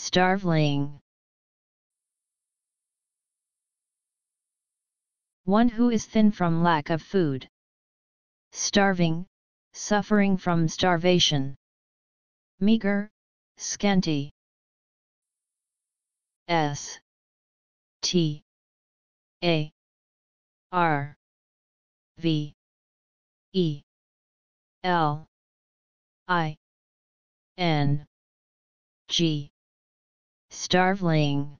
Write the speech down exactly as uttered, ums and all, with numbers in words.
starveling. One who is thin from lack of food. Starving, suffering from starvation. Meager, scanty. S T A R V E L I N G. Starveling.